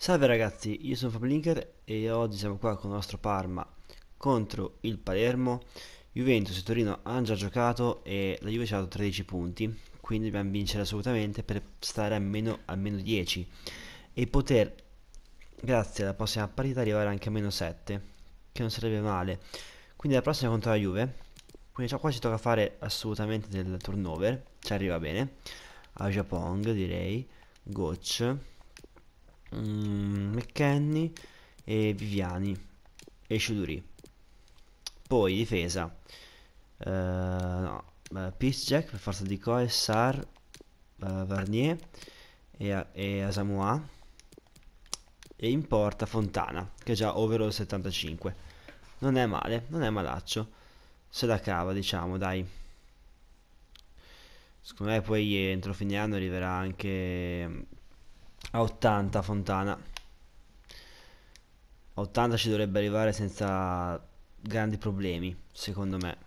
Salve ragazzi, io sono Fablinker e oggi siamo qua con il nostro Parma contro il Palermo. Juventus e Torino hanno già giocato e la Juve ci ha dato 13 punti, quindi dobbiamo vincere assolutamente per stare almeno 10 e poter, grazie alla prossima partita, arrivare anche a meno 7, che non sarebbe male. Quindi la prossima contro la Juve, quindi qua ci tocca fare assolutamente del turnover, ci arriva bene. A Japong direi, Goch. McKennie e Viviani e Sciuduri. Poi difesa, no, Piszczek per forza di Coe, Sar, Varnier e Asamoah, e in porta Fontana che è già overall 75. Non è male, non è malaccio, se la cava, diciamo, dai. Secondo me poi entro fine anno arriverà anche a 80 Fontana. A 80 ci dovrebbe arrivare senza grandi problemi, secondo me.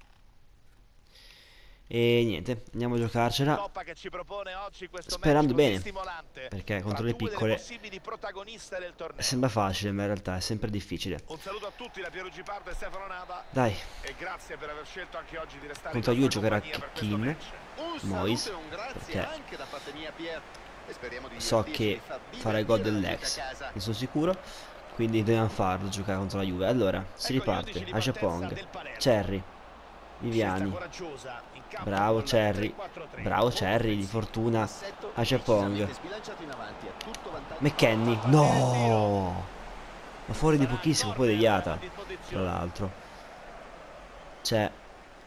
E niente, andiamo a giocarcela sperando bene, perché contro le piccole sembra facile, ma in realtà è sempre difficile. Un saluto a tutti da Piero Gipardo e Stefano Nava Dai, e grazie per aver scelto anche oggi di restare in contro la Juve nostra giocherà compagnia per questo Keane, match. Un Mois, saluto e un grazie perché anche da parte mia, Pier. E speriamo di so divertirci, che di far farà il gol divertire la gente a dell'ex, casa. ne sono sicuro, quindi dobbiamo farlo giocare contro la Juve. Allora, si Ecco gli 11 riparte, di partenza Ajapong, del Palermo. Cherry, Scelta Viviani, coraggiosa in campo bravo col Cherry, 3-4-3, bravo molto Cherry, di offensivo. fortuna, Assetto Ajapong, decisamente sbilanciato in avanti, a tutto vantaggio. McKennie, Va bene il tiro. no! Ma fuori di Sarà il pochissimo, poi corner a deviata, tra disposizione. l'altro. Cioè, a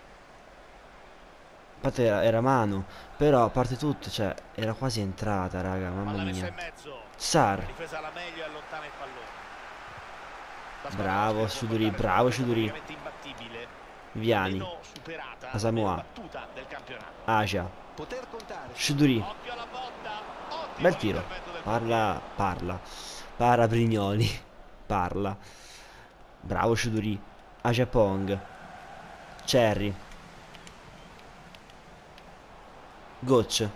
parte era mano, però a parte tutto, cioè, era quasi entrata, raga, mamma Palla messa mia. in mezzo. La Sar, difesa alla meglio e allontana il pallone. La squadra bravo ospite può Sciuduri, contare su una bravo difesa Sciuduri, praticamente imbattibile, la Viviani, meno superata, la meno Asamoah, battuta del campionato. Aja, Poter contare su Sciuduri, Occhio alla botta, bel ottimo tiro, l'intervento del parla, portiere. para Brignoli, parla, bravo Sciuduri, Aja Pong, Cherry, Goch,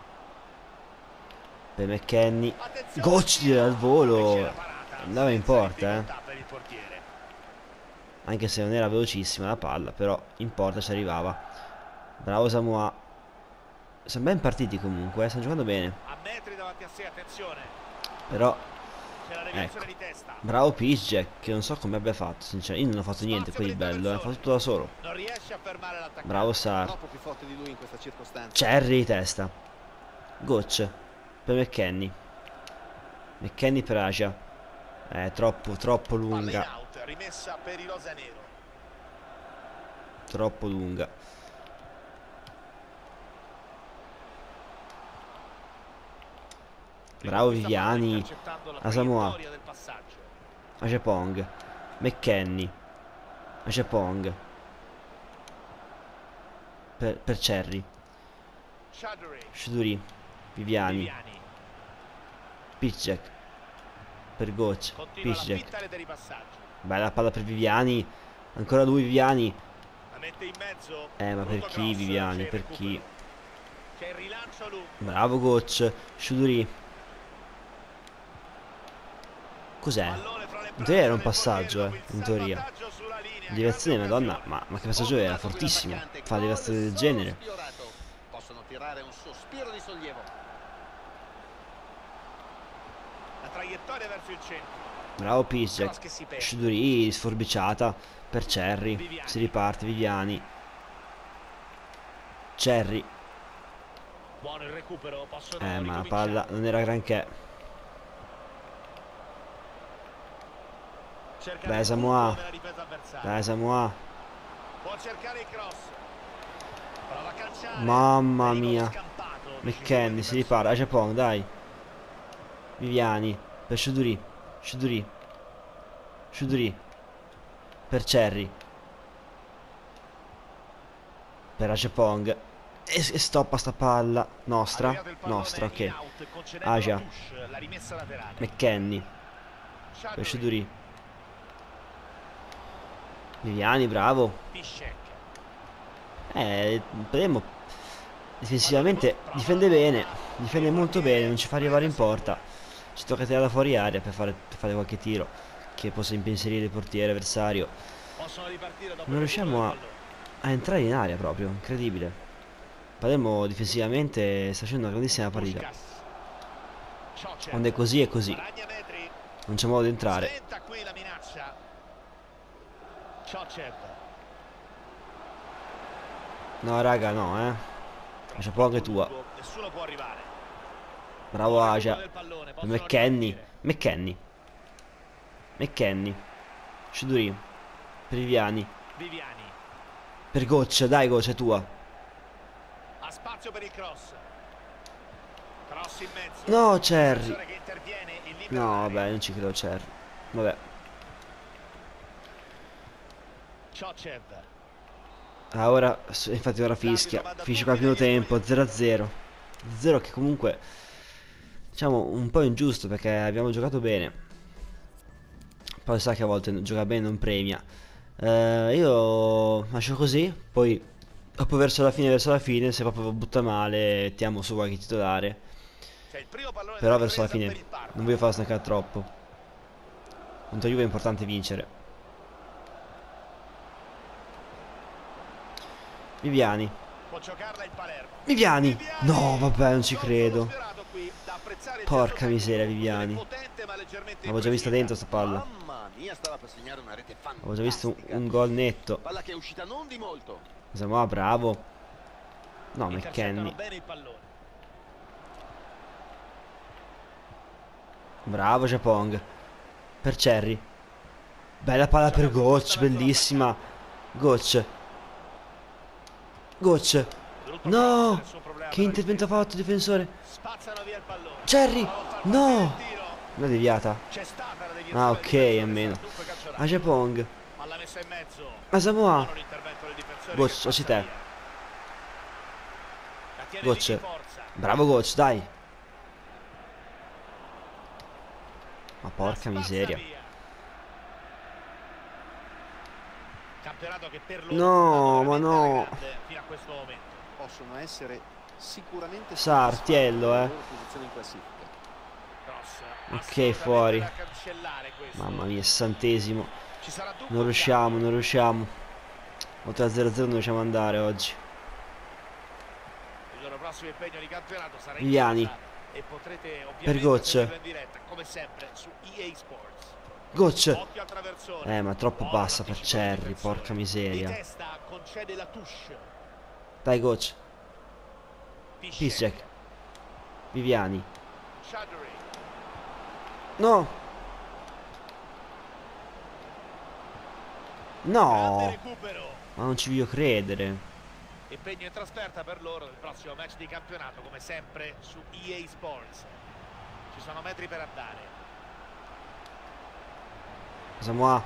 per McKennie, Attenzione al Goch tiro al e c'è la volo, parata andava in senza porta, difficoltà per il portiere. anche se non era velocissima la palla, però in porta ci arrivava. Bravo Samoa, sono ben partiti comunque, stanno giocando bene, A metri davanti a sé, attenzione, però c'è la ecco, deviazione di testa. bravo Piszczek, che non so come abbia fatto, sinceramente, io non ho fatto niente Spazio poi per di il bello, ho fatto traversone. tutto da solo. Non riesce a fermare Bravo l'attaccante. Sar, troppo più forte di lui in questa circostanza. Cherry testa, Goch per McKennie, McKennie per Asia, troppo Palla in lunga, out, rimessa per i rosanero. troppo lunga. Prima Bravo questa palla Viviani, intercettando la Asamoah, traiettoria del passaggio. Ajapong, McKennie, Ajapong per Cherry, Chadri, Sciuduri, Viviani, Viviani, Piszczek per Goch, continua la Piszczek, finta dei passaggi. bella palla per Viviani, ancora lui Viviani, La mette in mezzo. ma per Brutto chi cross, Viviani, c'è il per chi? recupero. C'è il rilancio lungo. Bravo Goch, Sciuduri, cos'è? Pallone fra le In teoria era braccia un del portiere passaggio, dopo il in teoria. salvataggio sulla linea. Direzione, Grande madonna, occasione. ma che passaggio era? Fortunato Fortissimo, quell'attaccante, fa delle gol azioni del solo genere. sfiorato. Possono tirare un sospiro di sollievo. La traiettoria verso il centro. Bravo Cross Piszczek, che si perde. Sciuduri, sforbiciata per Cherry, Viviani. si riparte Viviani, Cherry, Buono il recupero, possono ma la ricominciare. palla non era granché. Cerca Dai del Samoa, buco nella difesa avversaria. dai Samoa, Può cercare il cross. Prova a calciare. mamma Pericolo mia, scampato. McKennie, si ripara, Ajapong, dai, Viviani, per Sciuduri, Sciuduri, Sciuduri, per Cherry, per Ajapong, e stoppa sta palla, nostra, Arrivato il pallone nostra, in ok, out, concedendo Aja, la touche, la rimessa laterale. McKennie, per Chadri, Sciuduri, Viviani, bravo, Piszczek. vedremo, difensivamente difende bene, difende molto bene, non ci fa arrivare in porta, Ci tocca tirare fuori aria per fare qualche tiro che possa impensierire il portiere avversario. Possono ripartire dopo Non il recupero riusciamo del a pallone. entrare in aria proprio, incredibile. Palermo difensivamente sta facendo una grandissima partita. Puskás. Cioccia. Quando è così è così. Guadagna metri. Non c'è modo di entrare. Sventa qui la minaccia. Cioccia. No raga, no Lascia poco che tua. Nessuno può arrivare. Bravo Aja. Del pallone, possono McKennie. ripartire. McKennie. Sciuduri. Per Viviani. Viviani. Per Goccia, dai Goccia, è tua. Ha spazio per il cross. Cross in mezzo. No, Cherry. Difensore che interviene in libera No, area. vabbè, non ci credo, Cherry. Vabbè. Cioccia. Ah, ora, infatti ora fischia. Finisce qua il primo tempo, 0-0. 0 che comunque, diciamo, un po' ingiusto perché abbiamo giocato bene. Poi sa che a volte giocare bene non premia. Io lascio così, poi dopo verso la fine, se proprio butta male, mettiamo su qualche titolare. C'è il primo pallone Però della verso la ripresa fine per il Parma. non voglio farlo stancare troppo. Contro Juve è importante vincere. Viviani. Può giocarla il Palermo. Viviani! No, vabbè, non ci credo. Sfiorato qui, da apprezzare il Porca gesto miseria, tecnico, Viviani. potente, ma leggermente L'avevo già vista dentro sta palla. Mamma mia, stava per segnare una rete fantastica. Avevo già visto un gol netto. Palla che è uscita non di molto. Samoa, bravo. No, intercettano McKennie. bene il pallone. Bravo, Japong. Per Cherry. Bella palla per Goc, bellissima. Goc. Goc. Brutto No! cross, nessun problema Che per il intervento ha fatto il difensore? Spazzano via il pallone. Cherry! No! Il tiro. Una deviata. C'è stata la deviazione Ah, del ok, difensore, almeno. sarà dunque calcio A d'angolo. Japong. Palla messa in mezzo. A Samoa. Buono l'intervento del difensore Goc, che occi passa te. via. La tiene Goc. lì di forza. Bravo Goc, dai. Ma porca La spazza miseria. via. Campionato che per loro No, è stato ma veramente no. alla grande fino a questo momento. Possono essere sicuramente Sartiello, soddisfatti della loro posizione in classifica. Cross. Ok, fuori. Da cancellare questo. Mamma mia, 60esimo. Ci sarà dunque Non un riusciamo, cambio. non riusciamo. Oltre a 0-0 non riusciamo ad andare oggi. Il loro prossimo impegno di campionato sarà in Viviani. casa e potrete Per ovviamente Goc. seguirlo in diretta come sempre su EA Sports. Goc. Occhio al traversone. Ma troppo Buono bassa per l'anticipo del Cherry, difensore. porca Di miseria. testa concede la touche. Dai Goc. Piszczek. Piszczek. Viviani. Shaduri. No. Grande No. recupero. Ma non ci voglio credere. Impegno in trasferta per loro nel prossimo match di campionato come sempre su EA Sports. Ci sono metri per andare. Samoa.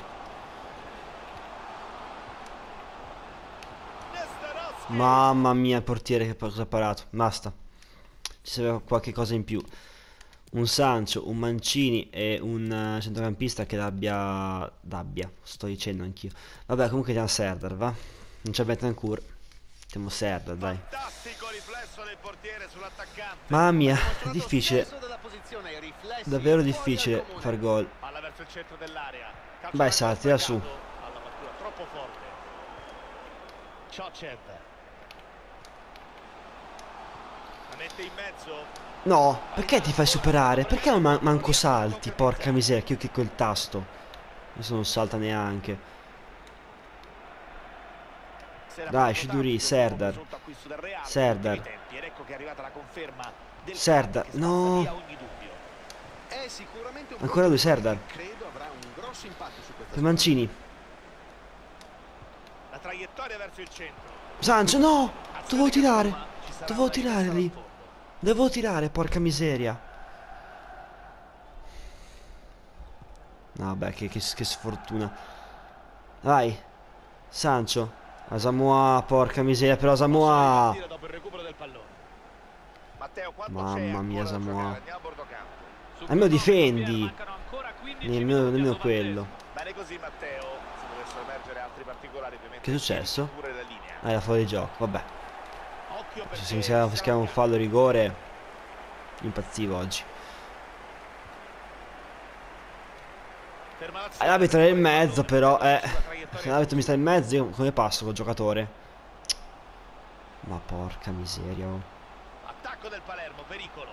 Nesterowski. Mamma mia, il portiere che cosa ha parato. Basta. Ci serve qualche cosa in più. Un Sancho, un Mancini e un centrocampista che l'abbia. Sto dicendo anch'io. Vabbè, comunque diamo Serdar, va? Non c'è Bentancur. Mettiamo Serdar, dai. Fantastico riflesso del portiere sull'attaccante. Mamma mia, è Dimostrato difficile. senso della posizione, i riflessi Davvero fuori difficile dal comune. far gol. Palla verso il centro dell'area. Calcio Vai, d'angolo Sara, tira su. sprecato. Alla battuta troppo forte. Cioccev. La mette in mezzo. No, perché ti fai superare? Perché non manco salti? Porca miseria, che io clicco il tasto. Adesso non salta neanche. Dai, Shiduri, Serdar. Serdar. Ed ecco che è arrivata la conferma del Serdar, che spazza no. via ogni dubbio. È sicuramente un Ancora lui, Serdar. credo avrà un grosso impatto su questa Per Mancini. La traiettoria verso il centro. Sancho, no! Azione Dovevo che tirare. insomma, ci sarà Dovevo una tirare rimessa lì. dal fondo. Devo tirare, porca miseria. No, vabbè, che sfortuna. Vai. Sancho. Asamoah, porca miseria, però Asamoah. Tira dopo il recupero del pallone. Matteo, quanto Mamma c'è mia, ancora da Samoa. giocare? Andiamo a bordo campo. Almeno difendi. Mancano ancora 15 Nemmeno minuti al quello. Bene così Matteo, se dovessero emergere altri particolari ovviamente. Che è successo? pure la linea. Ah, era fuori gioco, vabbè. Occhio Se perché mi fischiava un fallo rigore, impazzivo oggi. L'arbitro è in mezzo, però se l'arbitro mi sta in mezzo, io come passo col giocatore? Ma porca miseria, oh. Attacco del Palermo, pericolo.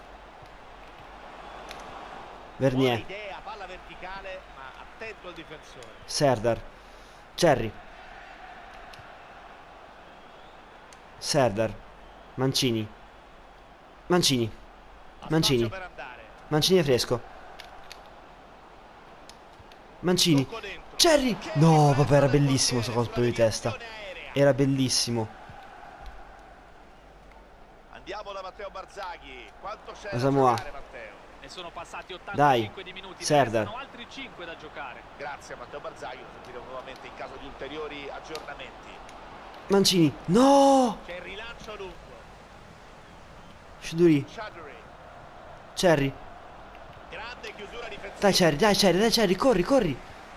Vernier, Buona idea, palla verticale, ma attento al difensore. Serdar, Cherry, Serdar, Mancini, Mancini, Ha Mancini, spazio per andare. Mancini è fresco, Mancini, Tocco dentro. Cherry. No, vabbè, era bellissimo sto colpo di testa. Era bellissimo. Andiamo da Matteo Barzaghi. Quanto c'è da Samoa. giocare, Matteo? Ne sono passati Dai, 85 di minuti, ne Serdar. restano altri 5 da giocare. Grazie a Matteo Barzaghi, lo sentiremo nuovamente in caso di ulteriori aggiornamenti. Mancini, no! C'è il rilancio lungo. Shuduri, Chadri. Cherry. Grande chiusura difensiva. Dai Cherry, dai Cherry, dai Cherry, corri, corri.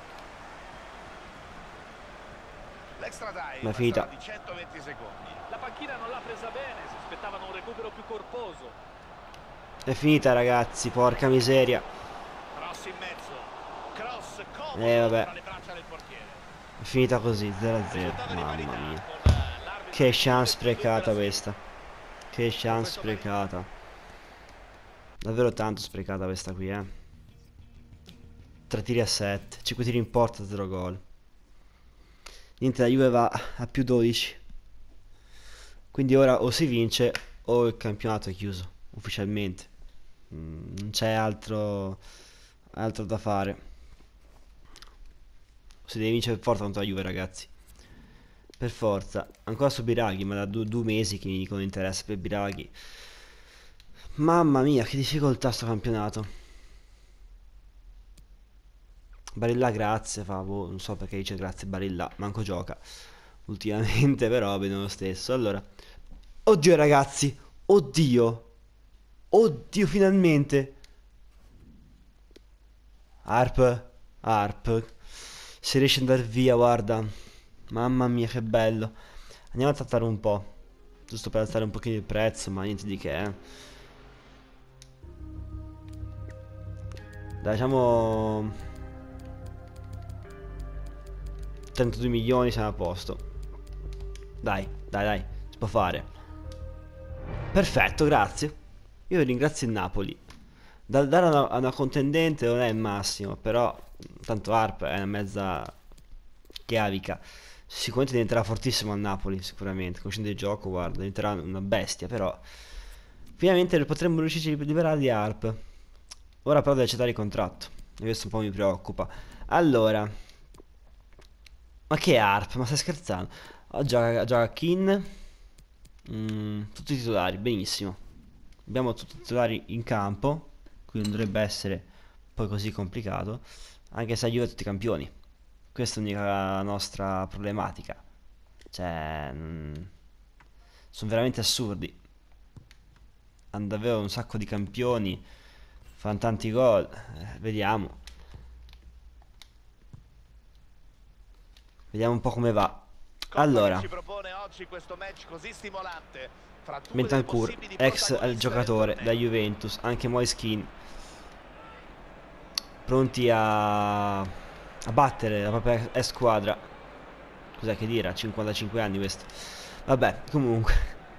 L'extra time Ma è finita. sarà di 120 secondi. La panchina non l'ha presa bene, si aspettavano un recupero più corposo. È finita ragazzi, porca miseria. Cross in mezzo. Cross comodo Vabbè. tra le braccia del portiere. È finita così, 0-0. Risultato di Mamma parità mia. con l'arbitro Che chance di sprecata Brasil. questa. Che chance sprecata. Davvero tanto sprecata questa qui, 3 tiri a 7, 5 tiri in porta, 0 gol. Niente, la Juve va a più 12. Quindi ora o si vince o il campionato è chiuso ufficialmente. Non c'è altro da fare. Si deve vincere per forza contro la Juve, ragazzi. Per forza. Ancora su Biraghi, ma da 2 mesi che mi dicono interesse per Biraghi. Mamma mia, che difficoltà sto campionato. Barilla grazie, boh, non so perché dice grazie Barilla, manco gioca ultimamente, però bene lo stesso. Allora, oddio ragazzi, oddio, oddio finalmente. Harp, se riesce ad andare via, guarda, mamma mia che bello. Andiamo a trattare un po', giusto per alzare un pochino il prezzo, ma niente di che, Dai, diciamo 32 milioni, siamo a posto. Dai, si può fare. Perfetto, grazie. Io ringrazio il Napoli. Dare a una contendente non è il massimo, però tanto Harp è una mezza chiavica. Sicuramente diventerà fortissimo al Napoli, sicuramente. Conoscendo il gioco, guarda, diventerà una bestia, però finalmente potremmo riuscire a liberare di Harp. Ora però deve accettare il contratto, e questo un po' mi preoccupa. Allora, ma che Harp? Ma stai scherzando? Gioca Kin. Tutti i titolari, benissimo. Abbiamo tutti i titolari in campo, quindi non dovrebbe essere poi così complicato. Anche se aiuta tutti i campioni. Questa è l'unica nostra problematica. Cioè, sono veramente assurdi. Hanno davvero un sacco di campioni, fanno tanti gol. Vediamo. Vediamo un po' come va. Allora, Ci propone oggi questo match così stimolante fra due dei Bentancur, possibili ex protagonisti giocatore del da torneo. Juventus, anche Moiskin, pronti a battere la propria squadra. Cos'è che dire? Ha 55 anni questo. Vabbè, comunque.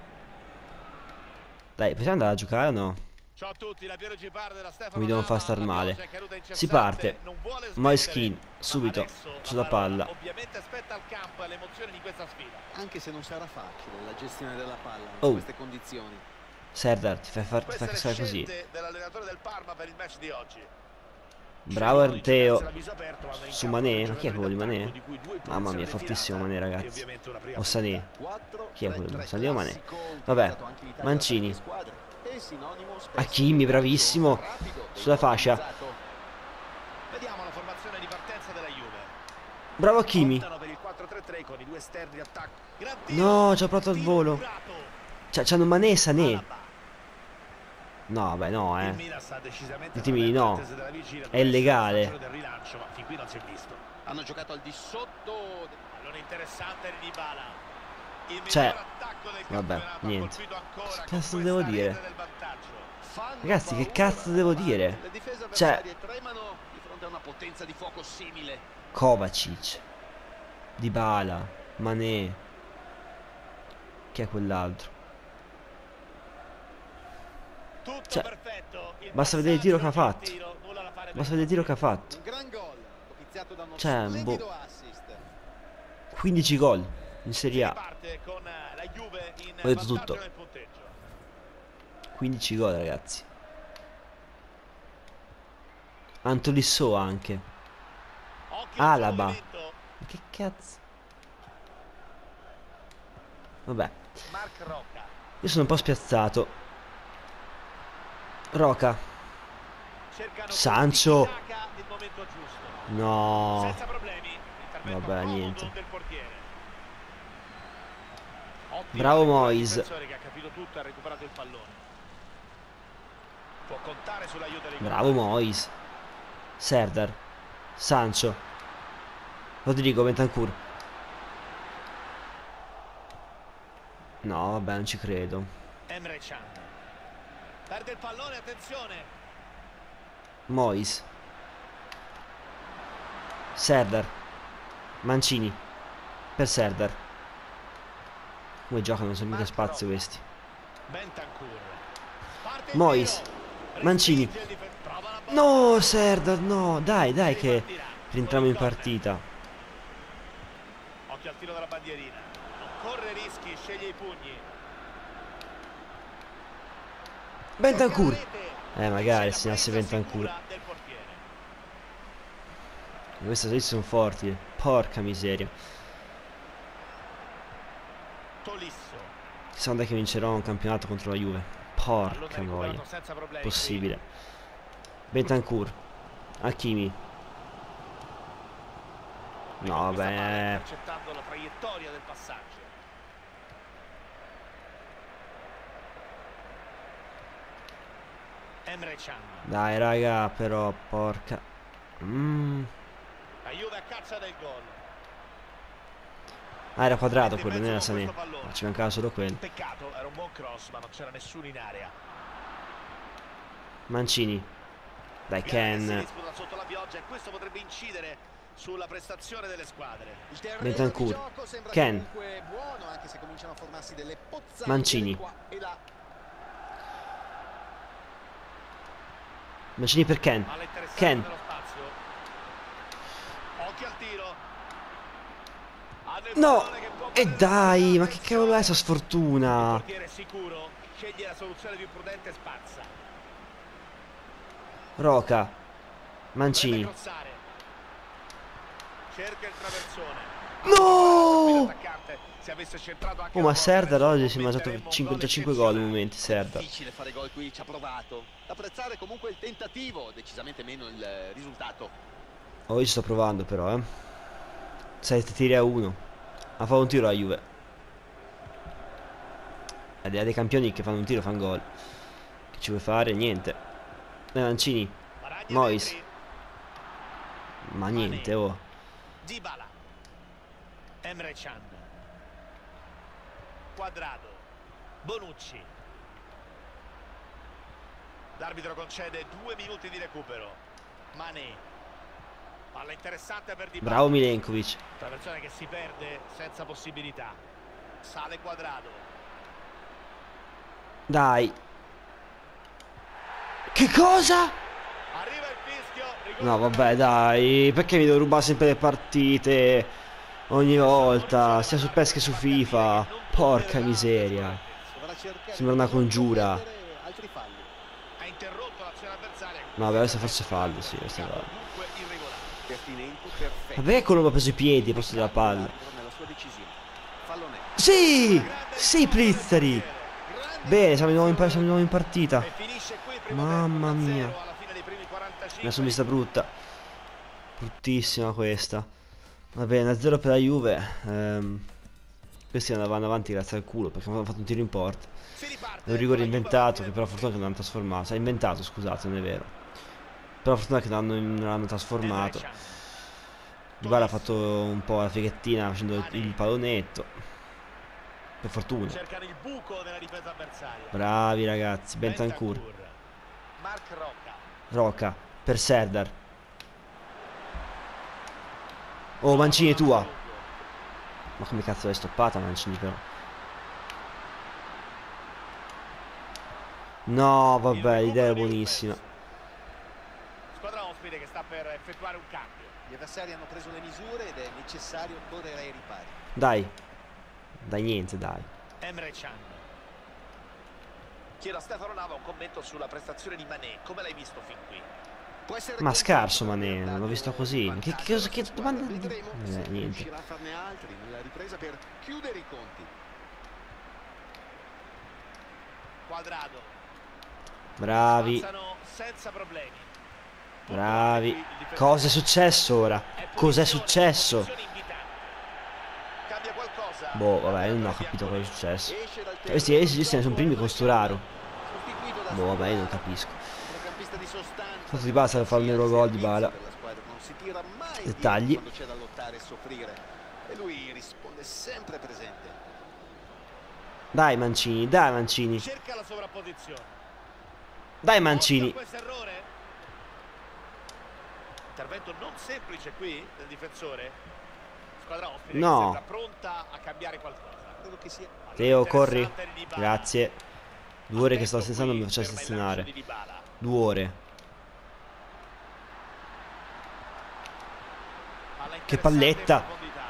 Dai, possiamo andare a giocare o no? Ciao a tutti, la Piero Gipar della Stefano Mi devono far Nama, star la male. pioggia è caduta incessante, Si parte. non vuole smettere, Moiskin, ma subito, adesso sulla la parola palla. ovviamente aspetta il campo e l'emozione di questa sfida. Anche se non sarà facile la gestione della palla in Oh. queste condizioni. Serdar, ti fai Queste le fare così. scelte dell'allenatore del Parma per il match di oggi. Bravo Teo. Su Su Mané, ma chi è quello di Mané? Mamma mia, fortissimo Mané, ragazzi. O Sané. Chi è quello? Sané o Mané? Vabbè, Mancini. Hakimi, bravissimo. Sulla fascia. Vediamo la formazione di partenza della Juve. Bravo Hakimi. Optano per il 4-3-3 con i due esterni di attacco. Gran tiro, No, ci ha provato al tiro volo. mirato. C'hanno Mané e Sané. Alaba. No, beh, no, Il Milan sta decisamente Ditemi di tra le no. attese della vigilia, È deve essere illegale. il fattore del rilancio, ma fin qui non si è visto. Hanno giocato al di sotto. Allora interessante Dybala. Il Cioè, miglior attacco del vabbè, campionato, ha niente. colpito ancora Che con cazzo questa devo rete dire? del vantaggio. Fanno Ragazzi, che paura cazzo devo davanti. dire? Le difese Cioè, avversarie tremano di fronte fronte a una potenza di fuoco simile. Kovacic, Dybala, Mané. Chi è quell'altro? Tutto Cioè, perfetto. basta vedere il tiro che ha passaggio, fatto. il tiro, nulla da fare Basta per vedere il tiro che ha fatto. Un gran gol, propiziato da uno Cioè, splendido assist. 15 gol in Serie A. parte con la Juve in Ho detto vantaggio tutto. nel punteggio. 15 gol, ragazzi. Antolisso anche. Occhio al Alaba. movimento. Ma che cazzo? Vabbè, Marc Rocca. io sono un po' spiazzato. Roca. Cercano Sancho. con Tiki-taka il momento giusto. No. Senza problemi. Intervento Vabbè, comodo niente. del portiere. Ottima Bravo lettura del Moyes. difensore che ha capito tutto e ha recuperato il pallone. Può contare sull'aiuto dei Bravo Moyes. Serdar. Sancho. Rodrigo Bentancur. No, vabbè, non ci credo. Emre Can. Perde il pallone, attenzione. Moyes. Serdar. Mancini. Per Serdar. Come giocano, sono mica spazio questi. Bentancur. Parte il Moyes. tiro. Mancini. Respinge il prova la palla. No, Serdar, no. Dai, dai che rientriamo in partita. Occhio al tiro della bandierina. Non corre rischi, sceglie i pugni. Bentancur. Rete. Magari C'è se la nasce presa Bentancur. sicura del portiere. Questi sono forti. Porca miseria. Tolisso. Chissà quando è che vincerò un campionato contro la Juve. Pallone Porca recuperato voglia. senza problemi. Possibile. Bentancur. Hakimi. Qui. No, Con questa palla vabbè. intercettando la traiettoria del passaggio. Emre Can. Dai, raga, però, porca. La Juve a caccia del gol. Ah, era quadrato Mette in quello, non era mezzo con Sané. questo pallone. Ma ci mancava solo quello. Peccato, era un buon cross, ma non c'era nessuno in area. Mancini. Dai, Si Ken. disputa sotto la pioggia e questo potrebbe incidere sulla prestazione delle squadre. Il terreno Bentancur. di gioco sembra Ken. comunque buono, anche se cominciano a formarsi delle pozzanghere Mancini. qua e là. Mancini per Ken. Palla interessante Ken. nello spazio. Occhio al tiro. Hanno il No. pallone che può E valere dai, la ma che cavolo è sta Il sfortuna? portiere è sicuro, sceglie la soluzione più prudente e spazza. Roca. Dovrebbe Mancini. crossare. Cerca il traversone. No! L'attaccante, se avesse centrato anche Oh, la ma porta, Serdar adesso oggi si è mangiato commenteremmo un 55 gol gol in eccezionale. momenti, Serdar. Difficile fare gol qui, ci ha provato. Apprezzare comunque il tentativo, decisamente meno il risultato. Oh, io ci sto provando però, 7 tiri a 1. Ha fatto un tiro la Juve. Ed è dei campioni che fanno un tiro, fanno gol. Che ci vuoi fare? Niente. Mancini. Baraglia Moyes. dentri. Ma niente, oh. Dybala. Emre Can. Quadrado. Bonucci. L'arbitro concede 2 minuti di recupero. Mané. Palla interessante per Dybala. Bravo Milenkovic. La versione che si perde senza possibilità. Sale Quadrado. Dai. Che cosa? Arriva il fischio. rigore No, per vabbè, dai. Perché mi devo rubare sempre le partite? Ogni volta. Sia su PES che su FIFA. Porca miseria. Dovrà cercare Sembra una di non congiura. commettere altri falli. Ha interrotto l'azione avversaria. No, vabbè, questo forse fallo, sì, questo va. Comunque irregolare. Pertinente, perfetto. Vabbè, quello mi ha preso i piedi al posto della palla. Nella sua decisione. Fallo netto. Sì! Sì, Plizzari! Bene, siamo di nuovo in partita. E finisce qui il primo Mamma tempo, 1-0 mia. alla fine dei primi 45. Me la sono vista brutta. Bruttissima questa. Va bene, 1-0 per la Juve. Questi vanno avanti grazie al culo perché hanno fatto un tiro in porta. Si riparte È un rigore con la Juve inventato alla che fine però del fortuna che non hanno trasformato. È inventato, scusate, non è vero. Però fortuna che non l'hanno trasformato. Emre Can. Dybala ha fatto un po' la fighettina facendo il pallonetto. Per fortuna. Cercano il buco nella difesa avversaria. Bravi ragazzi, Bentancur. Marc Rocca. Roca per Serdar. Oh, Mancini è tua. Ma come cazzo l'hai stoppata Mancini però? No, vabbè, l'idea è buonissima. Squadra ospite che sta per effettuare un cambio. Gli avversari hanno preso le misure ed è necessario correre ai ripari. Dai. Dai niente, dai. Emre Can. Chiedo a Stefano Nava un commento sulla prestazione di Mané. Come l'hai visto fin qui? Può essere Ma scarso contento di Mané, aver l'ho dato visto così. vantaggio alla Che sua squadra. domanda? Vedremo se Niente. riuscirà a farne altri nella ripresa per chiudere i conti. Quadrado. Bravi. Avanzano senza problemi. Bravi. Cosa è successo ora? Cos'è successo? Cambia qualcosa. Boh, vabbè, io non ho capito cosa è successo. Esce dal Questi sono primi con Sturaro. sostituito da Boh, vabbè, io non capisco. centrocampista di sostanza. Fatto di base per fare un euro gol di Bala. Per la squadra non si tira mai Dettagli. dietro quando c'è da lottare e soffrire. E lui risponde sempre presente. Dai Mancini, dai Mancini. Cerca la sovrapposizione. Dai Mancini. Questo errore. Intervento non semplice qui del difensore. Squadra ospite No. che sembra pronta a cambiare qualcosa. Credo che sia Teo, corri. Interessante di Dybala. Grazie. 2 ore che sto Attento stenzando qui mi faccia ferma il stenzionare. lancio di Dybala. 2 ore. Palla Che interessante palletta. in profondità.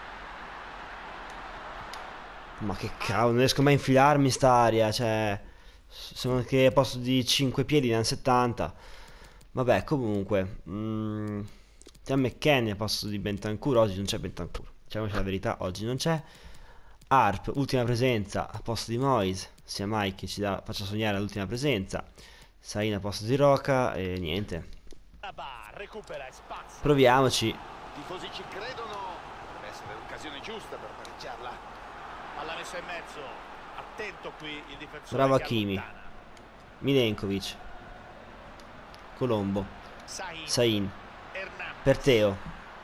Ma che cavolo, non riesco mai a infilarmi in sta area, cioè sono che a posto di 5 piedi ne hanno 70. Vabbè, comunque c'è McKennie a posto di Bentancur, oggi non c'è Bentancur. Diciamoci la verità, oggi non c'è. Harp, ultima presenza a posto di Moyes, sia Mike che faccia sognare l'ultima presenza. Sain a posto di Roca e niente. Recupera e spazza. Proviamoci. I tifosi ci credono. Deve essere l'occasione giusta per pareggiarla. Palla messa in mezzo. Attento qui il difensore. Bravo che Hakimi. allontana. Milenkovic. Colombo. Sain. Sain. Hernandez. Per Teo.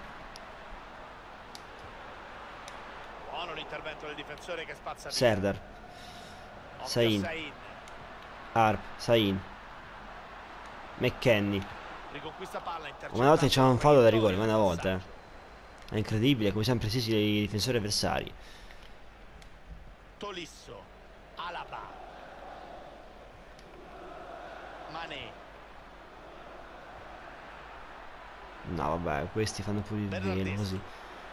Buono l'intervento del difensore che spazza via. Serdar. Occhio a Sain. Harp. Sain. McKennie. Riconquista palla, Una volta che c'era un fallo da rigore, ma ma una volta. È incredibile come sempre si i difensori avversari. Tolisso. Alaba. Mané. No vabbè, questi fanno pure il Bernardeschi. velo così.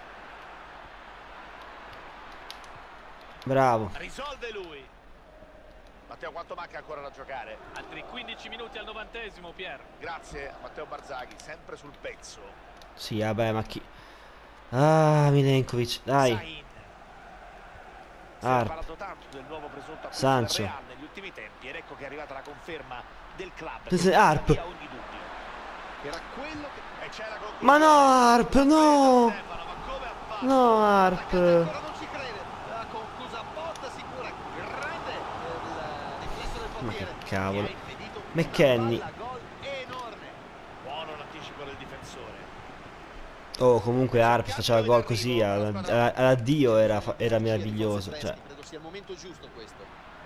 Bravo. Risolve lui. Matteo, quanto manca ancora da giocare? Altri 15 minuti al 90esimo, Pier. Grazie a Matteo Barzaghi, sempre sul pezzo. Sì, vabbè, ma chi... Ah, Milenkovic, dai. Sain. Si è Harp. parlato tanto del nuovo presunto acquisto Sancho. del Real negli ultimi tempi ed ecco che è arrivata la conferma del club. che Pensa- spazza Harp. via ogni dubbio. Era quello che E c'è la conclusione. Ma no, Harp, no! Stefano, ma come ha fatto? No, Harp. ancora non ci crede. La conclusa botta sicura. Grande il riflesso del Ma che portiere. cavolo. Che ha impedito una McKennie. palla gol enorme. Buono l'anticipo del difensore. Oh, comunque Harp faceva gol così, all'addio era meraviglioso. Cioè. Credo sia il momento giusto questo.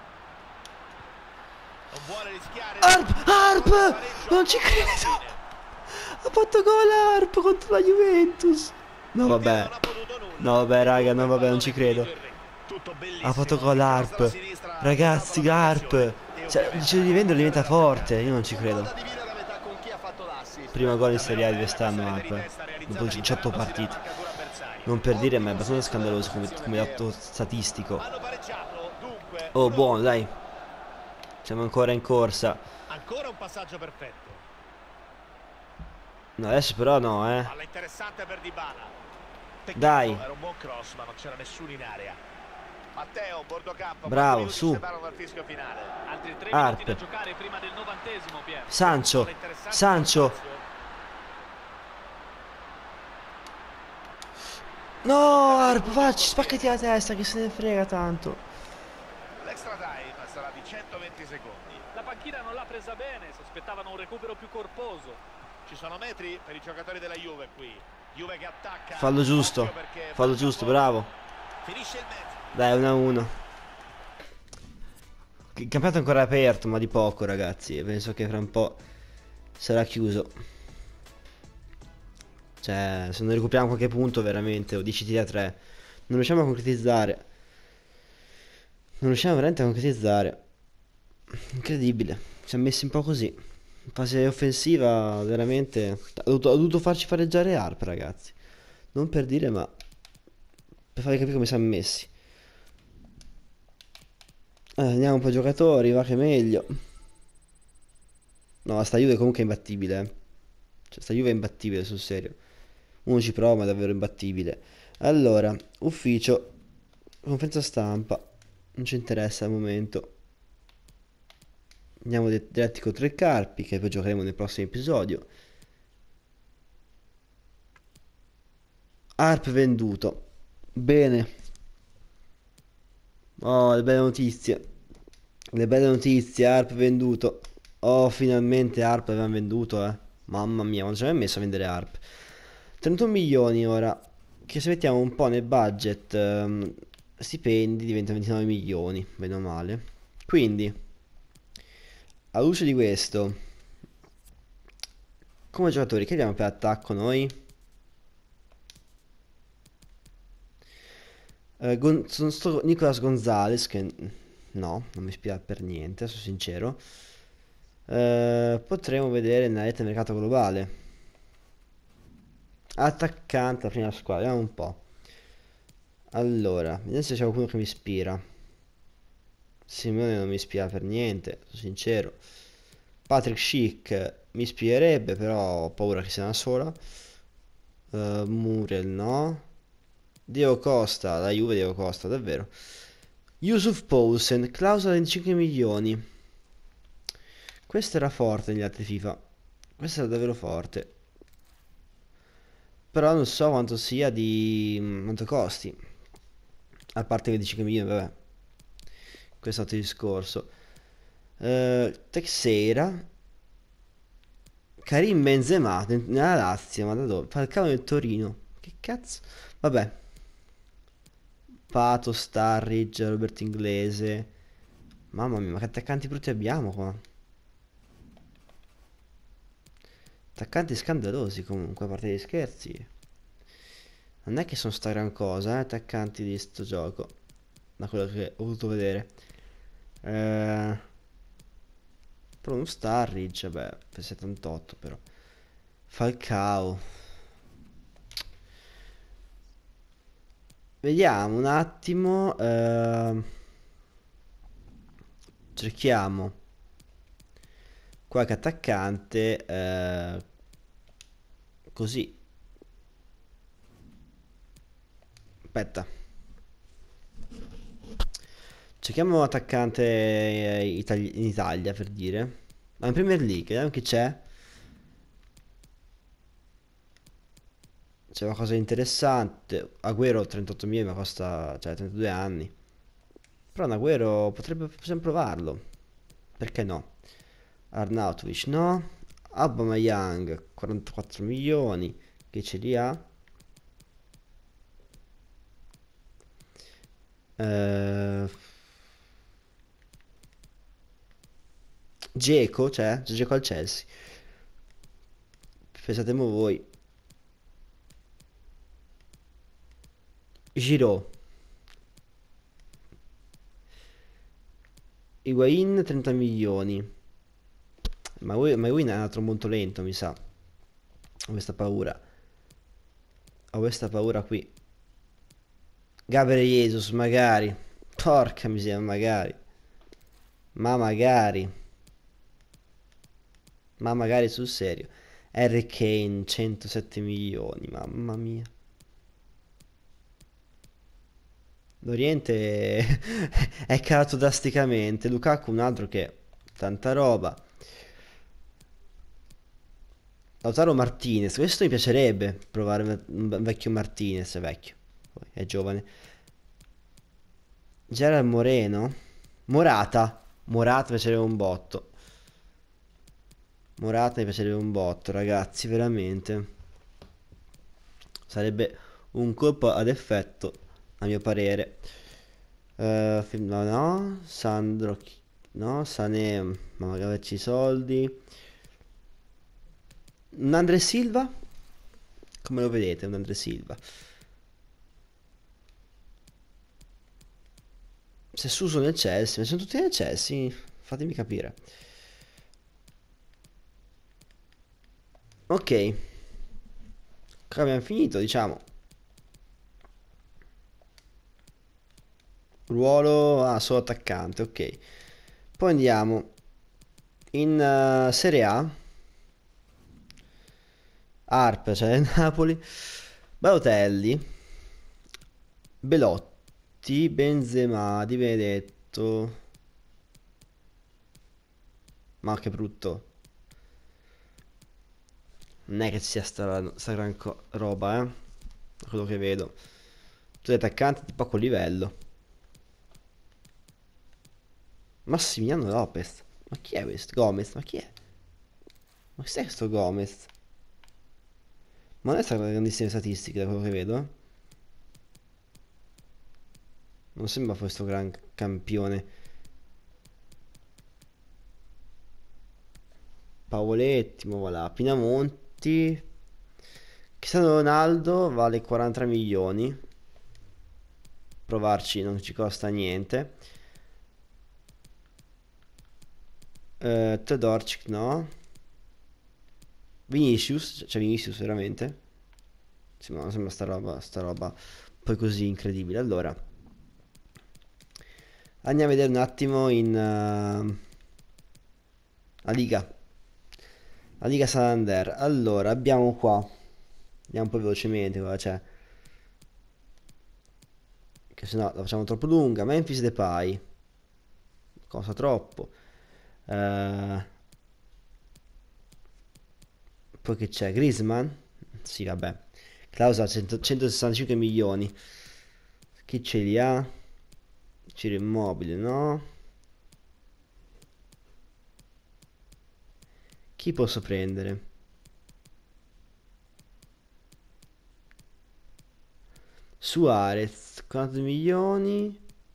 Non vuole rischiare. Harp! Non ci credo! Ha fatto gol Harp contro la Juventus! No vabbè. No vabbè raga, no vabbè, non ci credo. Ha fatto gol Harp. Ragazzi, Harp. Cioè, dice di vendere diventa forte, io non ci credo. Da dividere a metà con chi ha fatto l'assist. Prima gol in Serie A di quest'anno Harp. Dopo 18 partite. Non per dire, ma è abbastanza scandaloso come dato statistico. Hanno pareggiato, dunque. Oh, buono, dai. Siamo ancora in corsa. Ancora un passaggio perfetto. No, adesso però no, Palla interessante per Dybala. Peccato, Dai. era un buon cross, ma non c'era nessuno in area. Matteo, bordo campo. Bravo, minuti su. separano dal fischio finale. Altri 3 Harp. minuti da giocare prima del 90esimo, Pier. Sancho. Palla interessante Sancho. per Lazio. No, Harp, facci, spaccati la testa che se ne frega tanto. L'extra time sarà di 120 secondi. La panchina non l'ha presa bene, si aspettavano un recupero più corposo. Ci sono metri per i giocatori della Juve qui. Juve che attacca. Fallo giusto. Occhio perché Fallo manca giusto, poco. bravo. Finisce il mezzo. Dai, 1-1. Il campionato è ancora aperto, ma di poco, ragazzi. Penso che fra un po' sarà chiuso. Cioè, se non recuperiamo qualche punto veramente, o 10 tiri a 3, non riusciamo a concretizzare. Non riusciamo veramente a concretizzare. Incredibile. Ci ha messi un po' così. In fase offensiva, veramente. Ha dovuto farci pareggiare Harp, ragazzi. Non per dire, ma per farvi capire come siamo messi. Andiamo un po' ai giocatori, va che meglio. No, sta Juve comunque è imbattibile. Cioè, sta Juve è imbattibile, sul serio. Uno ci prova, ma è davvero imbattibile. Allora, ufficio, conferenza stampa. Non ci interessa al momento. Andiamo diretti contro il Carpi, che poi giocheremo nel prossimo episodio. Harp venduto. Bene. Oh, le belle notizie. Le belle notizie, Harp venduto. Oh, finalmente Harp avevamo venduto, eh. Mamma mia, quando ci abbiamo messo a vendere Harp? 31 milioni ora. Che se mettiamo un po' nel budget stipendi diventano 29 milioni, bene o male. Quindi, alla luce di questo, come giocatori, che abbiamo per attacco noi? Nicolas Gonzalez, che no, non mi ispira per niente, sono sincero. Potremo vedere nella rete mercato globale. Attaccante, la prima squadra, vediamo un po'. Allora, vediamo se c'è qualcuno che mi ispira. Simone non mi ispira per niente, sono sincero. Patrick Schick mi ispirerebbe, però ho paura che sia una sola. Muriel no. Diego Costa, la Juve Diego Costa, davvero. Yusuf Poulsen, clausola 25 milioni. Questo era forte negli altri FIFA. Questo era davvero forte. Però non so quanto sia di... quanto costi. A parte 25 milioni, vabbè. Questo è altro discorso. Teixeira. Karim Benzema nella Lazio, ma da dove? Falcao nel Torino. Che cazzo? Vabbè. Pato, Starridge, Roberto Inglese. Mamma mia, ma che attaccanti brutti abbiamo qua. Attaccanti scandalosi comunque, a parte gli scherzi. Non è che sono sta gran cosa, attaccanti di sto gioco. Da quello che ho potuto vedere. Però uno Starridge, vabbè, per 78 però. Falcao. Vediamo un attimo. Cerchiamo qualche attaccante. Così. Aspetta. Cerchiamo un attaccante in Italia, per dire. Ma in Premier League, vediamo chi c'è. C'è qualcosa di interessante. Agüero 38 milioni ma costa, cioè 32 anni. Però un Agüero possiamo provarlo. Perché no? Arnautovic no. Aubameyang 44 milioni. Che ce li ha? Dzeko, c'è? C'è Dzeko al Chelsea. Pensate voi. Giroud. Higuain 30 milioni. Ma Higuain è un altro molto lento, mi sa. Ho questa paura. Ho questa paura qui. Gabriel Jesus, magari. Porca miseria, magari. Ma magari. Ma magari sul serio. Harry Kane 107 milioni, mamma mia. L'Oriente è calato drasticamente. Lukaku un altro che tanta roba. Lautaro Martinez, questo mi piacerebbe provare un vecchio Martinez, è vecchio, poi è giovane. Gerard Moreno. Morata. Morata mi piacerebbe un botto. Morata mi piacerebbe un botto, ragazzi, veramente. Sarebbe un colpo ad effetto, a mio parere. No, no. Sandro. No, Sané. Ma magari averci i soldi. Un Andre Silva. Come lo vedete, un Andre Silva. Se Suso nel Chelsea, ma sono tutti nel Chelsea? Fatemi capire. Ok. Qua abbiamo finito, diciamo. Ruolo, solo attaccante, ok. Poi andiamo in Serie A. Arp, cioè Napoli. Balotelli. Belotti. Benzema, Di Benedetto. Ma che brutto. Non è che ci sia sta gran roba, da quello che vedo. Tutti attaccanti di poco livello. Massimiliano Lopez. Ma chi è questo? Gomez, ma chi è? Ma chi è questo Gomez? Ma non è stato grandissime statistiche da quello che vedo. Non sembra questo gran campione. Pavoletti, ma voilà. Pinamonti. Cristiano Ronaldo vale 43 milioni. Provarci non ci costa niente. Todorcik no. Vinicius, cioè Vinicius veramente. Sì, ma non sembra sta roba poi così incredibile. Allora, andiamo a vedere un attimo in la Liga. La Liga Santander. Allora, abbiamo qua. Andiamo un po' velocemente, cosa c'è? Che se no la facciamo troppo lunga. Memphis Depay. Cosa troppo. Poi che c'è? Griezmann? Sì, vabbè. Clausola 165 milioni. Chi ce li ha? Ciro Immobile, no? Chi posso prendere? Suarez, 40 milioni.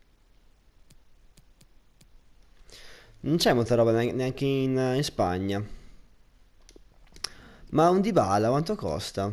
Non c'è molta roba neanche in Spagna. Ma un Dybala quanto costa?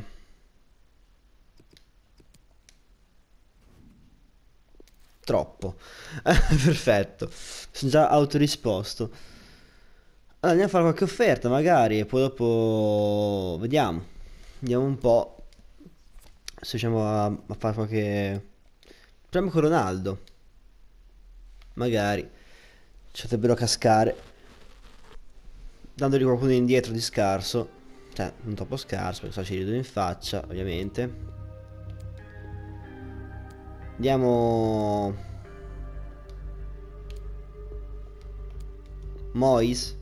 Troppo. Perfetto. Sono già autorisposto. Allora andiamo a fare qualche offerta magari e poi dopo vediamo. Vediamo un po' se riusciamo a fare qualche... Proviamo con Ronaldo. Magari ci potrebbero cascare. Dandogli qualcuno indietro di scarso. Cioè, non troppo scarso perché sennò ci ridono in faccia, ovviamente. Andiamo... Mois.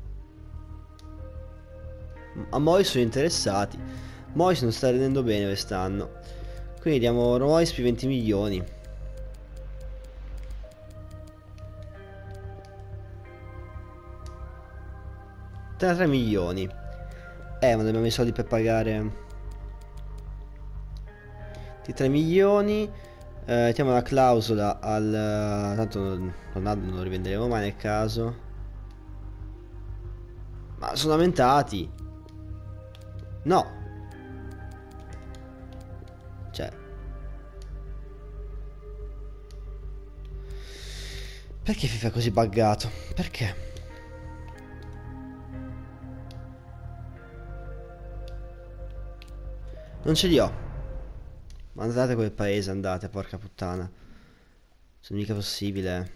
A Mois sono interessati. Mois non sta rendendo bene quest'anno. Quindi diamo Mois più 20 milioni. 33 milioni. Ma dobbiamo i soldi per pagare. Di 3 milioni. Mettiamo la clausola al... Tanto Ronaldo non lo rivenderemo mai nel caso. Ma sono aumentati. No. Cioè. Perché FIFA è così buggato? Perché? Non ce li ho. Ma andate a quel paese, andate, porca puttana. Se mica possibile.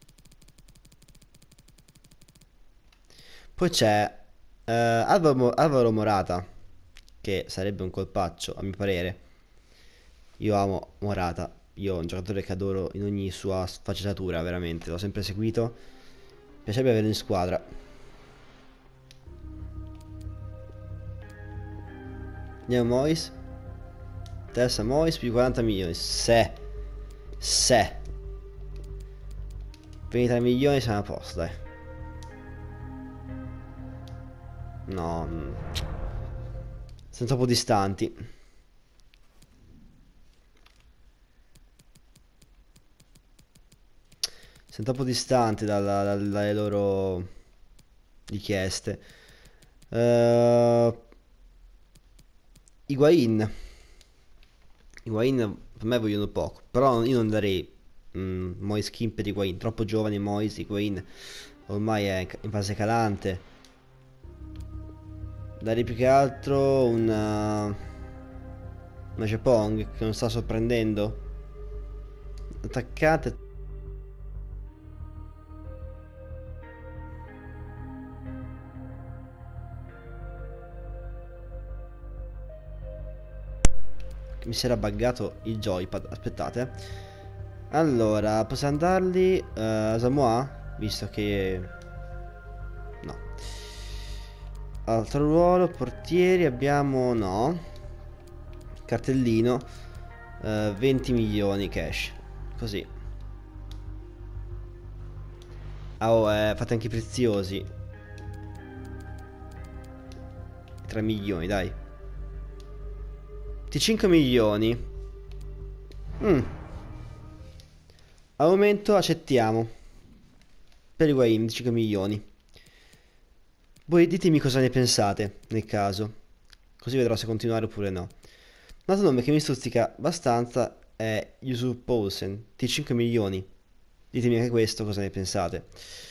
Poi c'è Alvaro Morata, che sarebbe un colpaccio, a mio parere. Io amo Morata. Io ho un giocatore che adoro in ogni sua sfaccettatura, veramente. L'ho sempre seguito. Mi piacerebbe averlo in squadra. Andiamo Mois. Terza Mois più 40 milioni. Se 23 milioni siamo a posto, dai. No. Sono troppo distanti. Sono troppo distanti dalle loro richieste. Higuain. Higuain per me vogliono poco, però io non darei Moise Kean per Higuain, troppo giovane Moise. Higuain ormai è in fase calante. Darei più che altro una Chepong che non sta sorprendendo. Attaccate. Mi si era buggato il joypad, aspettate. Allora, possiamo dargli Samoa, visto che... no. Altro ruolo, portieri, abbiamo... no. Cartellino, 20 milioni cash, così. Ah, oh, fate anche i preziosi. 3 milioni, dai. 5 milioni. Al momento accettiamo. Per Higuain 5 milioni. Voi ditemi cosa ne pensate nel caso. Così vedrò se continuare oppure no. Un altro nome che mi stuzzica abbastanza è Yusuf Poulsen di 5 milioni. Ditemi anche questo cosa ne pensate.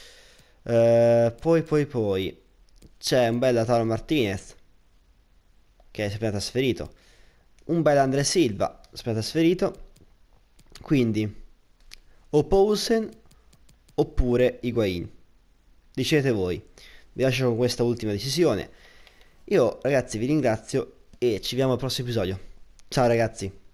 Poi c'è un bel Lautaro Martinez che è appena trasferito. Un bel André Silva, appena trasferito. Quindi o Poulsen oppure Higuain. Decidete voi. Vi lascio con questa ultima decisione. Io ragazzi vi ringrazio e ci vediamo al prossimo episodio. Ciao ragazzi.